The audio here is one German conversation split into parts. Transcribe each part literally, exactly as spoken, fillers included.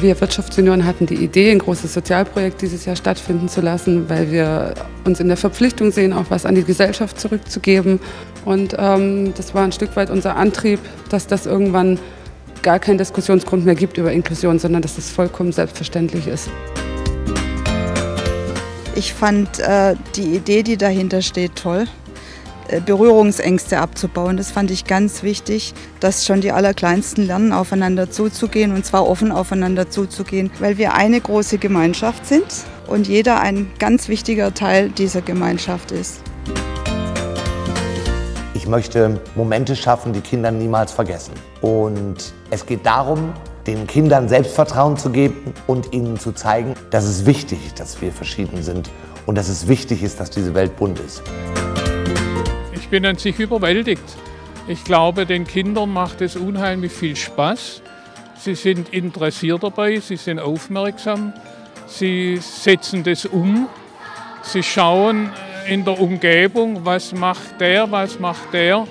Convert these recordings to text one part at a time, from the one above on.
Wir Wirtschaftsjunioren hatten die Idee, ein großes Sozialprojekt dieses Jahr stattfinden zu lassen, weil wir uns in der Verpflichtung sehen, auch was an die Gesellschaft zurückzugeben. Und ähm, das war ein Stück weit unser Antrieb, dass das irgendwann gar keinen Diskussionsgrund mehr gibt über Inklusion, sondern dass das vollkommen selbstverständlich ist. Ich fand äh, die Idee, die dahinter steht, toll. Berührungsängste abzubauen. Das fand ich ganz wichtig, dass schon die Allerkleinsten lernen, aufeinander zuzugehen, und zwar offen aufeinander zuzugehen, weil wir eine große Gemeinschaft sind und jeder ein ganz wichtiger Teil dieser Gemeinschaft ist. Ich möchte Momente schaffen, die Kinder niemals vergessen. Und es geht darum, den Kindern Selbstvertrauen zu geben und ihnen zu zeigen, dass es wichtig ist, dass wir verschieden sind und dass es wichtig ist, dass diese Welt bunt ist. Ich bin an sich überwältigt. Ich glaube, den Kindern macht es unheimlich viel Spaß. Sie sind interessiert dabei, sie sind aufmerksam, sie setzen das um, sie schauen in der Umgebung, was macht der, was macht der.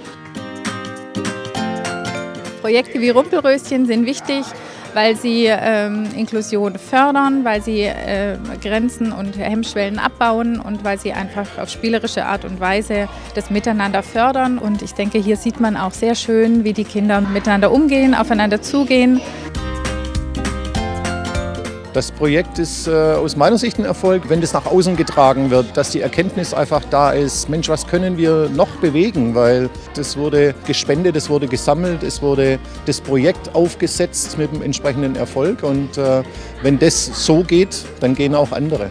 Projekte wie Rumpelröschen sind wichtig, weil sie ähm, Inklusion fördern, weil sie äh, Grenzen und Hemmschwellen abbauen und weil sie einfach auf spielerische Art und Weise das Miteinander fördern. Und ich denke, hier sieht man auch sehr schön, wie die Kinder miteinander umgehen, aufeinander zugehen. Das Projekt ist äh, aus meiner Sicht ein Erfolg, wenn das nach außen getragen wird, dass die Erkenntnis einfach da ist, Mensch, was können wir noch bewegen, weil das wurde gespendet, es wurde gesammelt, es wurde das Projekt aufgesetzt mit dem entsprechenden Erfolg, und äh, wenn das so geht, dann gehen auch andere.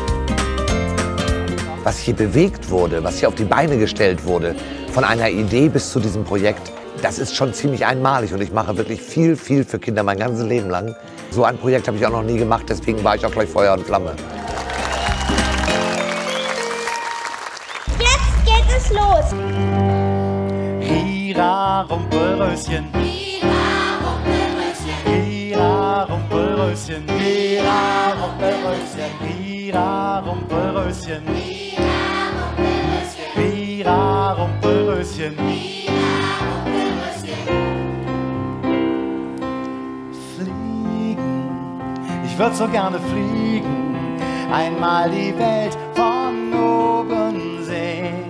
Was hier bewegt wurde, was hier auf die Beine gestellt wurde, von einer Idee bis zu diesem Projekt, das ist schon ziemlich einmalig, und ich mache wirklich viel, viel für Kinder mein ganzes Leben lang. So ein Projekt habe ich auch noch nie gemacht, deswegen war ich auch gleich Feuer und Flamme. Jetzt geht es los! Rira, Rumpelröschen. Rira, Rumpelröschen. Rira, Rumpelröschen. Rira, Rumpelröschen. Rira, Rumpelröschen. Rira, Rumpelröschen. Ich würde so gerne fliegen, einmal die Welt von oben sehen.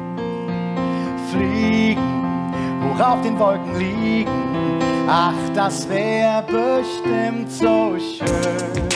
Fliegen, hoch auf den Wolken liegen, ach, das wäre bestimmt so schön.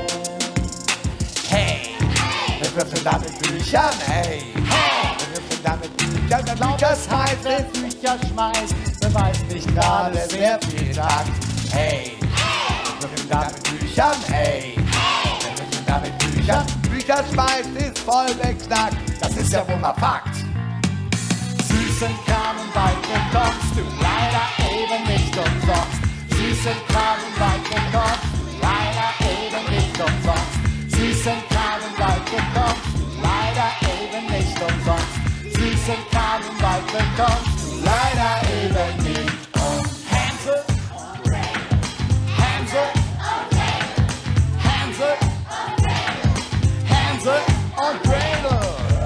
Hey, wir würfeln da mit Büchern, hey, wir würfeln da mit Büchern, wer Bücherheit, wer Bücher schmeißt, wer weiß nicht gerade, wer viel sagt. Hey, wir würfeln da mit Büchern, hey, wir würfeln da mit Büchern, Bücher schmeißt ist voll beknackt, das ist ja wohl mal Fakt. Süßen Kranenwald bekommst du leider eben nicht umsonst. Süßen Kranenwald bekommst du leider eben nicht umsonst. Süßen Kranenwald bekommst du leider eben nicht umsonst. Süßen Kranenwald bekommst du leider eben nicht umsonst. Hänsel, Hänsel, Hänsel, Hänsel und Gretel.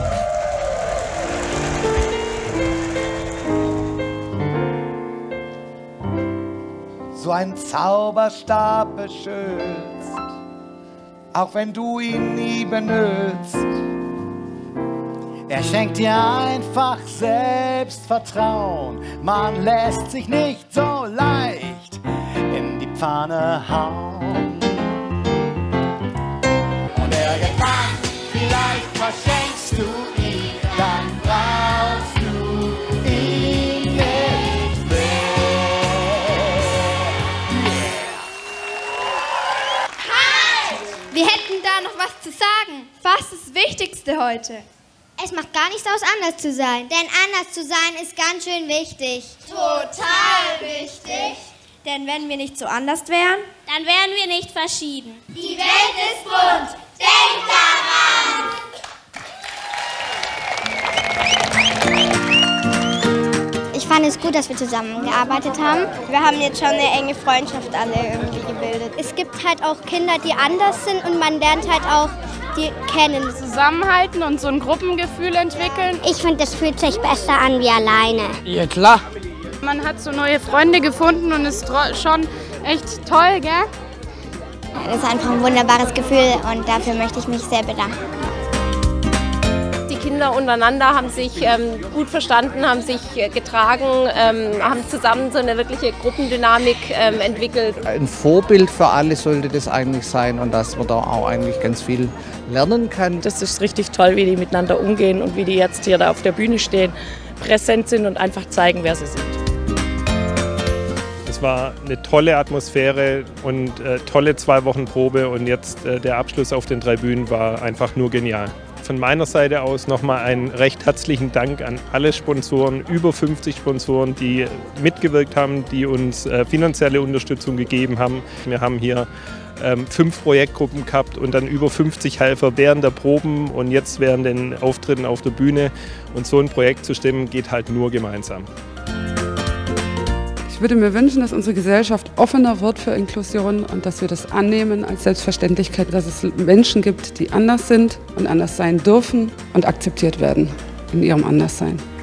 So ein Zauberstab beschützt, auch wenn du ihn nie benutzt. Er schenkt dir einfach Selbstvertrauen, man lässt sich nicht so leicht in die Pfanne hauen. Und irgendwann, vielleicht verschenkst du ihn, dann brauchst du ihn nicht mehr. Halt! Wir hätten da noch was zu sagen. Was ist das Wichtigste heute? Es macht gar nichts aus, anders zu sein. Denn anders zu sein ist ganz schön wichtig. Total wichtig. Denn wenn wir nicht so anders wären, Dann wären wir nicht verschieden. die Welt ist bunt. Denk daran! Ich fand es gut, dass wir zusammengearbeitet haben. Wir haben jetzt schon eine enge Freundschaft alle irgendwie gebildet. Es gibt halt auch Kinder, die anders sind, und man lernt halt auch die kennen. Zusammenhalten und so ein Gruppengefühl entwickeln. Ich finde, das fühlt sich besser an wie alleine. Ja, klar. Man hat so neue Freunde gefunden und ist schon echt toll, gell? Das ist einfach ein wunderbares Gefühl und dafür möchte ich mich sehr bedanken. Die Kinder untereinander haben sich ähm, gut verstanden, haben sich äh, getragen, ähm, haben zusammen so eine wirkliche Gruppendynamik ähm, entwickelt. Ein Vorbild für alle sollte das eigentlich sein und dass man da auch eigentlich ganz viel lernen kann. Das ist richtig toll, wie die miteinander umgehen und wie die jetzt hier da auf der Bühne stehen, präsent sind und einfach zeigen, wer sie sind. Es war eine tolle Atmosphäre und äh, tolle zwei Wochen Probe und jetzt äh, der Abschluss auf den drei Bühnen war einfach nur genial. Von meiner Seite aus nochmal einen recht herzlichen Dank an alle Sponsoren, über fünfzig Sponsoren, die mitgewirkt haben, die uns äh, finanzielle Unterstützung gegeben haben. Wir haben hier ähm, fünf Projektgruppen gehabt und dann über fünfzig Helfer während der Proben und jetzt während den Auftritten auf der Bühne. Und so ein Projekt zu stemmen, geht halt nur gemeinsam. Ich würde mir wünschen, dass unsere Gesellschaft offener wird für Inklusion und dass wir das annehmen als Selbstverständlichkeit, dass es Menschen gibt, die anders sind und anders sein dürfen und akzeptiert werden in ihrem Anderssein.